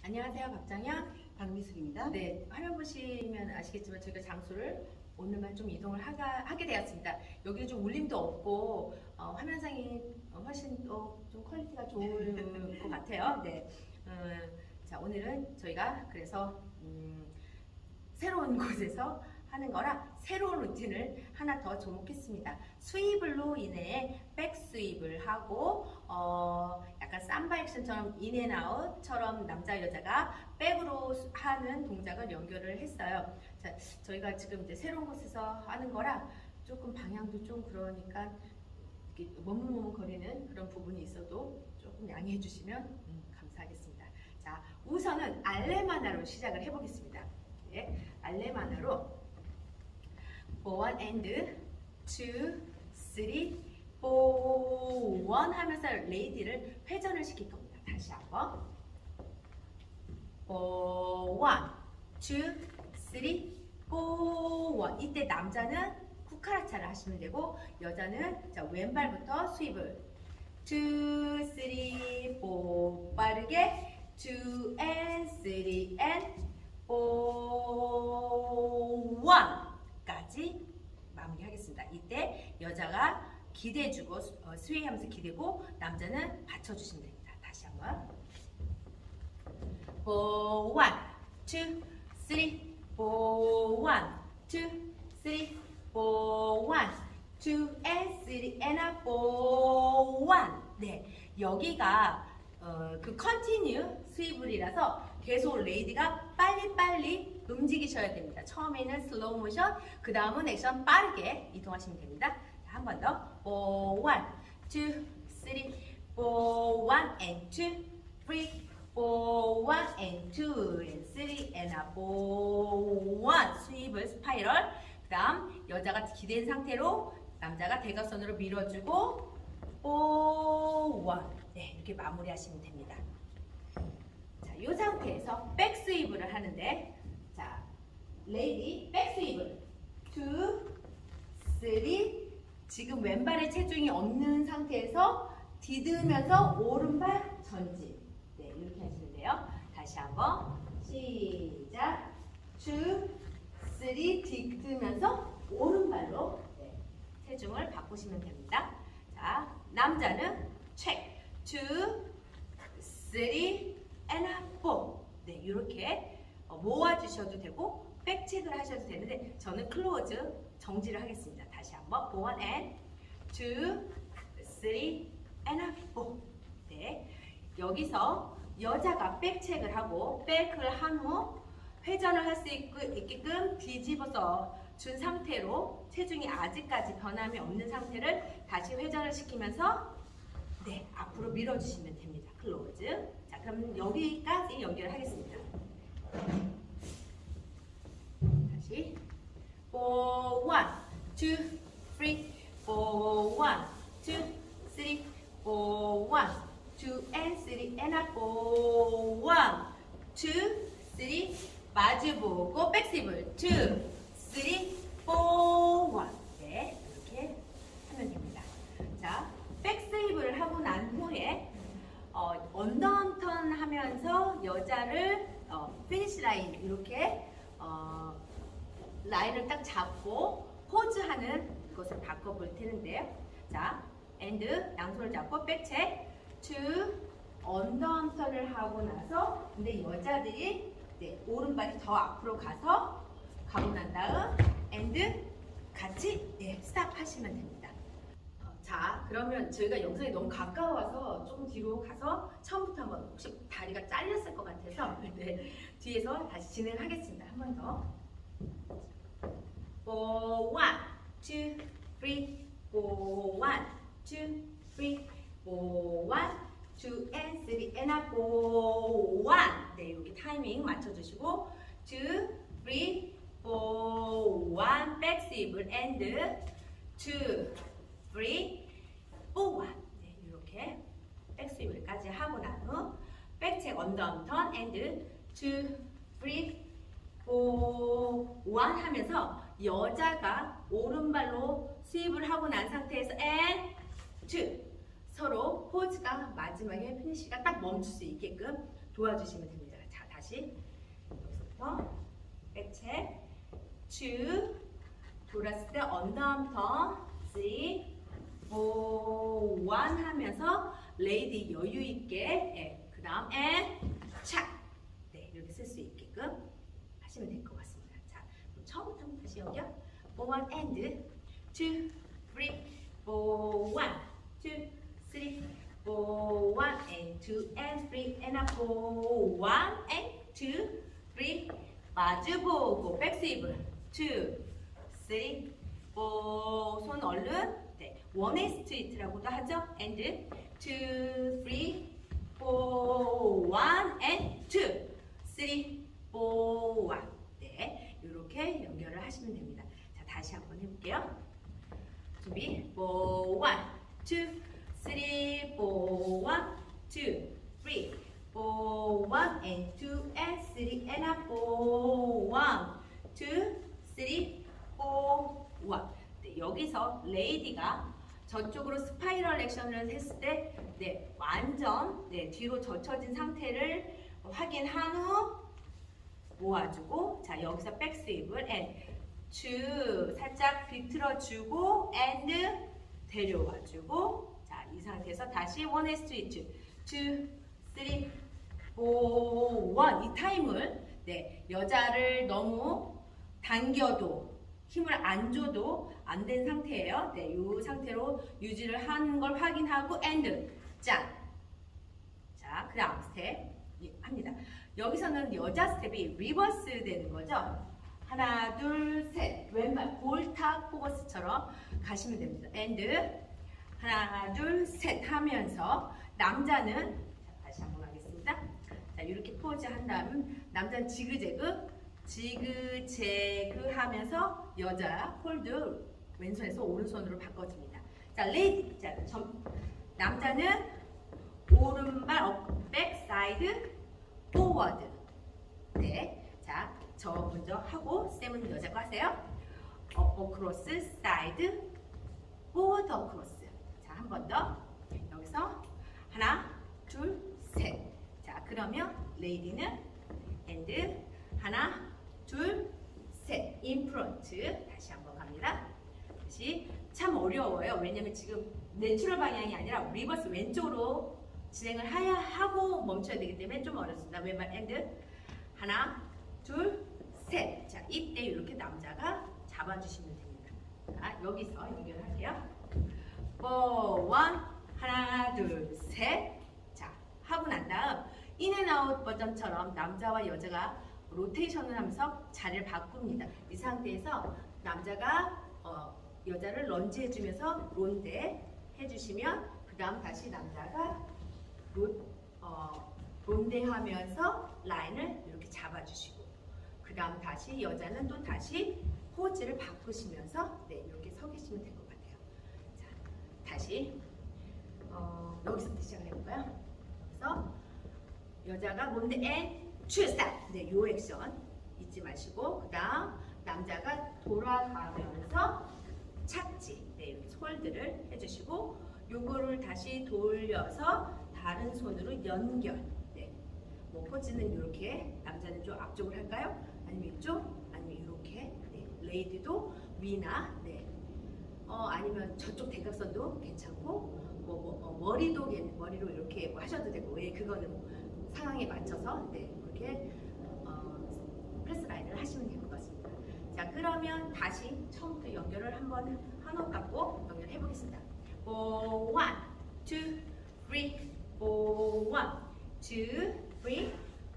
안녕하세요. 박장현. 박미숙입니다. 네, 화면 보시면 아시겠지만 저희가 장소를 오늘만 좀 이동을 하게 되었습니다. 여기는 좀 울림도 없고 화면상이 훨씬 또 좀 퀄리티가 좋을 것 같아요. 네, 자 오늘은 저희가 그래서 새로운 곳에서 하는 거라 새로운 루틴을 하나 더 접목했습니다. 스윕으로 인해 백 스윕을 하고 약간 삼바 액션처럼 인앤아웃처럼 남자 여자가 백으로 하는 동작을 연결을 했어요. 자, 저희가 지금 이제 새로운 곳에서 하는 거라 조금 방향도 좀 그러니까 머뭇머뭇거리는 그런 부분이 있어도 조금 양해해 주시면 감사하겠습니다. 자, 우선은 알레마나로 시작을 해보겠습니다. 네, 알레마나로 1 and 2, 3, 4, 1 하면서 레이디를 회전을 시킬 겁니다. 다시 한번 1, 2, 3, 4, 1 이때 남자는 쿠카라차를 하시면 되고 여자는 자 왼발부터 스윕을 2, 3, 4 빠르게 2 and 3 and 4, 1 까지 마무리하겠습니다. 이때 여자가 기대주고 스웨이 하면서 기대고 남자는 받쳐주시면 됩니다. 다시 한번 4, 1, 2, 3, 4, 1, 2, 3, 4, 1, 2 and 3 and 4, 1 네, 여기가 그 컨티뉴 스윕이라서 계속 레이디가 빨리빨리 움직이셔야 됩니다. 처음에는 슬로우 모션, 그 다음은 액션 빠르게 이동하시면 됩니다. 한 번 더 4, 1, 2, 3, 4, 1 and 2, 3, 4, 1 and 2 and 3 and 4, 1 스윕을 스파이럴 그 다음 여자가 기댄 상태로 남자가 대각선으로 밀어주고 4, 1 네, 이렇게 마무리하시면 됩니다. 자, 이 상태에서 백 스윕을 하는데 자, 레이디 백 스윕을 2, 3 지금 왼발에 체중이 없는 상태에서 디드면서 오른발 전진 네, 이렇게 하시면 돼요. 다시 한번 시작 2, 3 디드면서 오른발로 네, 체중을 바꾸시면 됩니다. 자, 남자는 체크 2, 3 and 4 네, 이렇게 모아주셔도 되고 백체크를 하셔도 되는데 저는 클로즈 정지를 하겠습니다. 다시 한번 1 and 2, 3 and 4 네, 여기서 여자가 백체크를 하고 백을 한 후 회전을 할 수 있게끔 뒤집어서 준 상태로 체중이 아직까지 변함이 없는 상태를 다시 회전을 시키면서 네, 앞으로 밀어주시면 됩니다. 클로즈. 자, 그럼 여기까지 연결을 하겠습니다. 다시 4, 1, 2, 3, 4, 1, 2, 3, 4, 1, 2 and 3 and 4, 1, 2, 3 마주보고 백스윕을 2, 3, 4, 1 네, 이렇게 하면 됩니다. 자, 백스윕을 하고 난 후에 언더턴 하면서 여자를 피니시 라인 이렇게 라인을 딱 잡고 포즈하는 것을 바꿔볼 텐데요. 자, 엔드 양손을 잡고 백체 2 언더턴을 하고 나서 근데 여자들이 네, 오른발이 더 앞으로 가고 난 다음 엔드 같이 네, 스탑 하시면 됩니다. 자, 그러면 저희가 영상이 너무 가까워서 조금 뒤로 가서 처음부터 한번 혹시 다리가 잘렸을 것 같아서 네, 뒤에서 다시 진행하겠습니다. 한 번 더. 4, 1, 2, 3, 4, 1, 2, 3, 4, 1, 2 and 3 and 4, 1 네, 이렇게 타이밍 맞춰주시고 2, 3, 4, 1 백스윕을 and 2, 3, 4, 1 네, 이렇게 백스윕을까지 하고 난 후 백체크 언더턴 and 2, 3, 4, 1 하면서 여자가 오른발로 스윕을 하고 난 상태에서 and 2 서로 포즈가 마지막에 피니쉬가 딱 멈출 수 있게끔 도와주시면 됩니다. 자, 다시 여기서부터 백체 2 돌았을 때 언더암터 3 4 1 하면서 레이디 여유 있게 그 다음 착 네, 이렇게 쓸 수 있게끔 하시면 될 것 같습니다. 자, 그럼 처음부터 한번 다시 연결 1 and 2 3 4 1 2 3 4 1 and 2 and 3 and 4 1 and 2 3 마주보고 백스위브 2 3 4 손 얼른 네, 원웨이 스트레이트라고도 하죠. and 2 3 4 1 and 2 3 4 1 네, 이렇게 연결을 하시면 됩니다. 자, 다시 한번 해볼게요. 준비 4 1 2 3 4 1 2 3 4 1 and 2 and 3 and 4 1 2 3 4 1 네, 여기서 레이디가 저쪽으로 스파이럴 액션을 했을 때 네, 완전 네, 뒤로 젖혀진 상태를 확인한 후 모아주고 자 여기서 백스윕을 and 2 살짝 비틀어주고 and 데려와주고 자 이 상태에서 다시 원웨이 스트레이트 2 3 4 1 이 타임을 네, 여자를 너무 당겨도 힘을 안 줘도 안 된 상태예요. 네, 이 상태로 유지를 하는 걸 확인하고 and 짠. 자, 그 다음 스텝 합니다. 여기서는 여자 스텝이 리버스 되는 거죠. 하나, 둘, 셋. 왼발 볼탑 포거스처럼 가시면 됩니다. and 하나, 둘, 셋 하면서 남자는 자, 다시 한번 하겠습니다. 자, 이렇게 포즈 한 다음 남자는 지그재그 하면서 여자 홀드 왼손에서 오른손으로 바꿔줍니다. 자, 레이디. 자, 남자는 오른발 백 사이드 포워드. 네. 자, 저 먼저 하고 쌤은 여자 거 하세요. 어크로스 사이드 포워드 어크로스. 자, 한 번 더. 여기서 하나, 둘, 셋. 자, 그러면 레이디는 and 하나, 둘, 셋. 인프런트. 다시 한번 갑니다. 다시 참 어려워요. 왜냐면 지금 내추럴 방향이 아니라 리버스 왼쪽으로 진행을 하고 멈춰야 되기 때문에 좀 어렵습니다. 왼발 and 하나, 둘, 셋. 자, 이때 이렇게 남자가 잡아주시면 됩니다. 자, 여기서 연결하세요. 4, 1, 하나, 둘, 셋. 자, 하고 난 다음 인앤아웃 버전처럼 남자와 여자가 로테이션을 하면서 자리를 바꿉니다. 이 상태에서 남자가 여자를 런지 해주면서 론데 해주시면 그 다음 다시 남자가 론데 하면서 라인을 이렇게 잡아주시고 그 다음 다시 여자는 또 다시 포즈를 바꾸시면서 네, 이렇게 서 계시면 될 것 같아요. 자, 다시 여기서부터 시작을 해볼까요? 그래서 여자가 론데 앤 출스탑. 네, 요 액션 잊지 마시고 그 다음 남자가 돌아가면서 착지. 네, 이렇게 홀드를 해주시고 요거를 다시 돌려서 다른 손으로 연결. 네, 뭐 포즈는 이렇게 남자는 좀 앞쪽을 할까요? 아니면 이쪽? 아니면 이렇게. 네, 레이디도 위나 네, 아니면 저쪽 대각선도 괜찮고 머리로 이렇게 뭐 하셔도 되고 왜 그거는 상황에 맞춰서 네, 그렇게 프레스 라인을 하시면 될 것 같습니다. 자, 그러면 다시 처음부터 연결을 한번 한호흡 갖고 연결해 보겠습니다. 4, 1, 2, 3, 4, 1, 2, 3, 4, 1,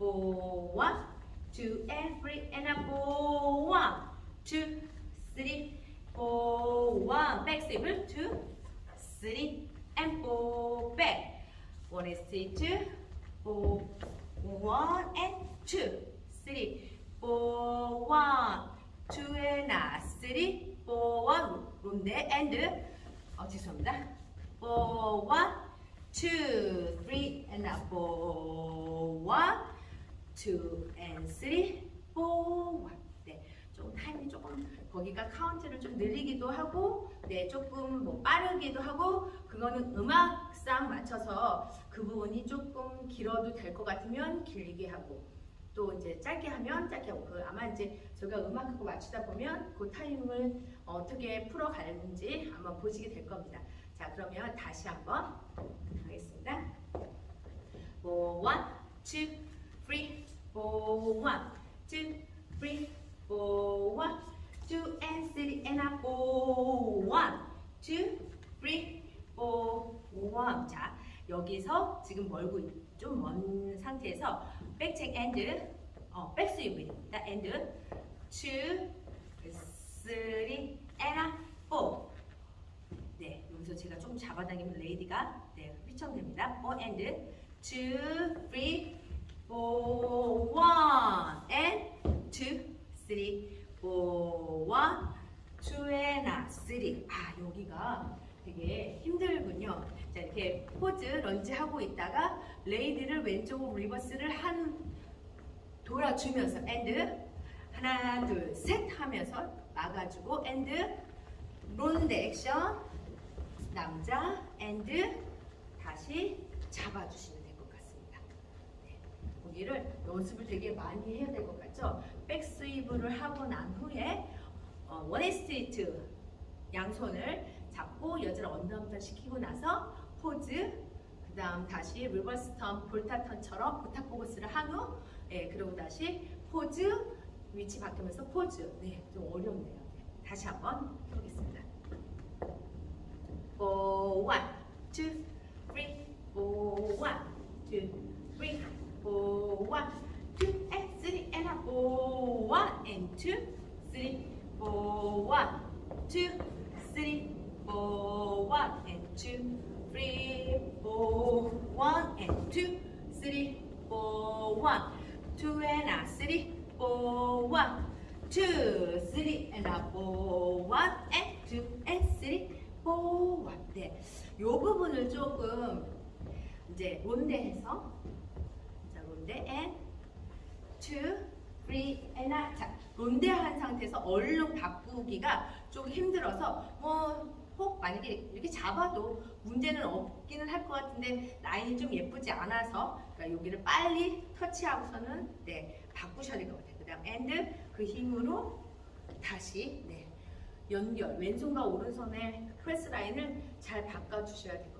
2 and 3 and 4, 1, 2, 3, 4, 1, back swivel 2, 3 and 4, back. 1 is 3, 2, 4, 1 and 2, 3, 4, 1, 2 and 3, 4, 1, 론데 and 죄송합니다. 4, 1, 2, 3 and 4, 1, 2 and 3, 4, 1. 네, 조금 타임이 조금 거기가 카운트를 좀 늘리기도 하고, 네, 조금 뭐 빠르기도 하고, 그거는 음악상 맞춰서 그 부분이 조금 길어도 될 것 같으면 길게 하고, 또 이제 짧게 하면 짧게 하고 아마 이제 저희가 음악 그거 맞추다 보면 그 타이밍을 어떻게 풀어가는지 한번 보시게 될 겁니다. 자, 그러면 다시 한번 하겠습니다. 4, 1, 2, 3, 4, 1, 2, 3, 4, 1, 2 and 3 and up 4, 1, 2, 3, 4, 1. 자, 여기서 지금 멀고 좀 먼 상태에서 백책 and 백스윙입니다. and 2, 3 and up 4. 네, 여기서 제가 좀 잡아당기면 레이디가 휘청됩니다. 4 and 2, 3, 4, 1 and 2, 3, 4, 1, 2 and 3. 아, 여기가 되게 힘들군요. 자, 이렇게 포즈 런지 하고 있다가 레이디를 왼쪽으로 리버스를 돌아주면서 and 하나 둘 셋 하면서 막아주고 and 론드 액션 남자 and 다시 잡아주시면 될 것 같습니다. 네, 여기를 연습을 되게 많이 해야 될 것 같죠? 백스위브를 하고 난 후에 원에스트리트 양손을 잡고 여자를 언더암턴 시키고 나서 포즈, 그 다음 다시 리버스 턴, 볼타 턴처럼 부탁 보고스를 한 후, 그리고 다시 포즈, 위치 바뀌면서 포즈. 네, 좀 어렵네요. 네, 다시 한번 해보겠습니다. 4, 1, 2, 3, 4, 1, 2, 3, 4, 1, 2 and 3 and 4, 1 and 2, 3, 4, 1, 2, 3, 4, 1 and 2, 3, 4, 1 and 2, 3, 4, 1, 2 and 3, 4, 1, 2, 3 and 4, 1 and 2 and 3, 4, 1. 네, 요 부분을 조금 이제 론데해서 자, 론데 and 2, 3 and 자, 론데한 상태에서 얼른 바꾸기가 좀 힘들어서 혹 만약에 이렇게 잡아도 문제는 없기는 할 것 같은데 라인이 좀 예쁘지 않아서 그러니까 여기를 빨리 터치하고서는 바꾸셔야 될 것 같아요. 그 다음 and 그 힘으로 다시 연결 왼손과 오른손의 프레스 라인을 잘 바꿔주셔야 됩니다.